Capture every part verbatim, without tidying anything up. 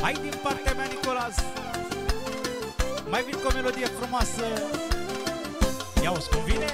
Hai din partea mea, Nicolas. Mai vin cu o melodie frumoasă. Ia-o-ți cum vine.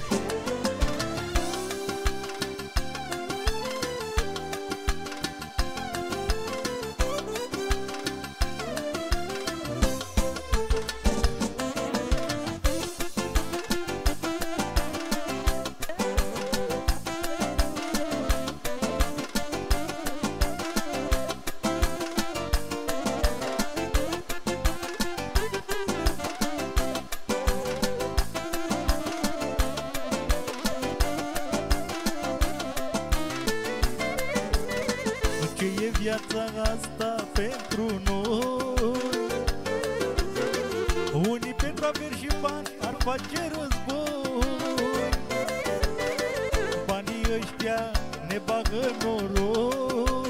Ce e viața asta pentru noi? Unii pentru averi și bani ar face război. Banii ăștia ne bagă noroi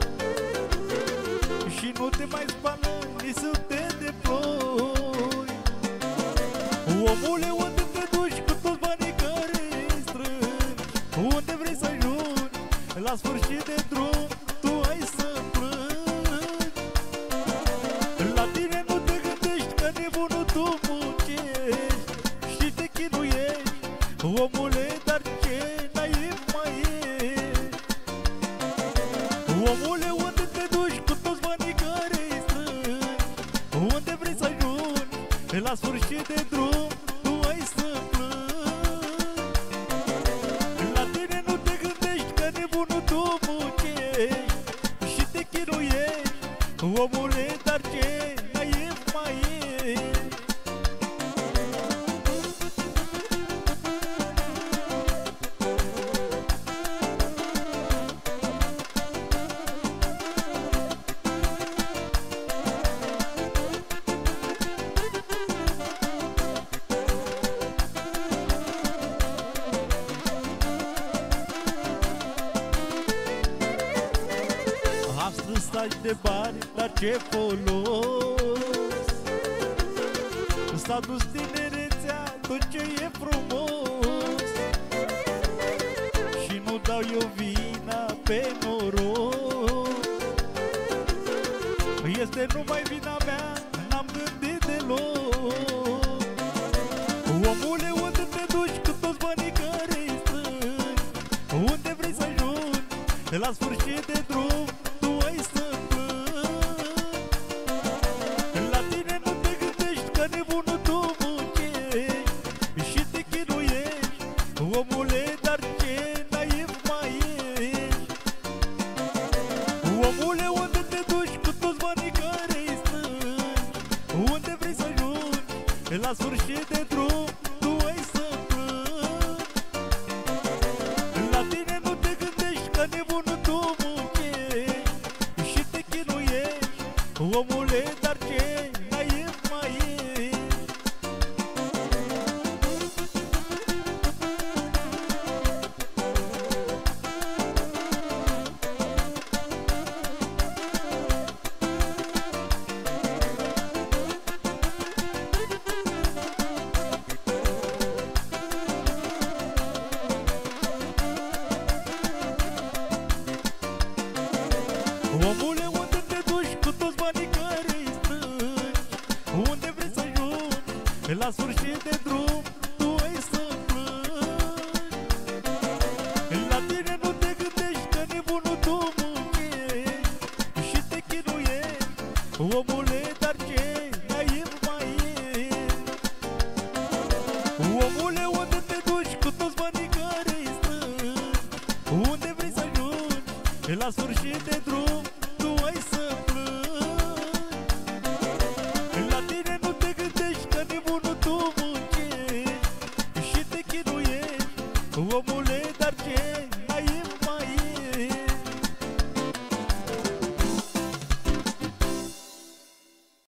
și nu te mai spală nici sute de ploi. Omule, unde te duci cu toți banii care îi strângi? Unde vrei să ajungi la sfârșit de drum? Tu ai să plângi. La tine nu te gândești că nebunul tu muncești și te chinuiești, omule, dar ce naiv mai ești. Omule, unde te duci cu toți banii care îi strângi? Unde vrei să ajungi la sfârșit de drum? Tu ai să plângi. La tine nu te gândești că nebunul tu muncești și te chinuiești, omule, dar ce naiv mai ești. Am strâns taci de bani, dar ce folos? S-a dus tinerețea, tot ce e frumos și nu dau eu vina pe noroc. Este numai vina mea, n-am gândit deloc. Omule, unde te duci cu toți banii care îi strângi? Unde vrei să ajungi la sfârșit de drum? Tu ai să plângi. La tine nu te gândești că nebunul tu muncești și te chinuiești, omule, dar ce naiv mai ești. Omule, unde te duci cu toți banii care îi strângi? Unde vrei să ajungi la sfârșit de drum? Tu ai să plângi. La tine nu te gândești că nebunul tu muncești și te chinuiești, omule, dar ce naiv mai ești. Omule, unde te duci cu toți banii care îi strângi? Unde vrei să ajungi la sfârșit de drum? Tu ai să plângi. La tine nu te gândești că nebunul tu muncești și te chinuiești, omule, dar ce naiv mai ești. Omule, unde te duci cu toți banii care îi strângi? Unde vrei să ajungi la sfârșit de drum? Tu ai să plângi. La tine nu te gândești că nebunul tu muncești și te chinuiești, omule, dar ce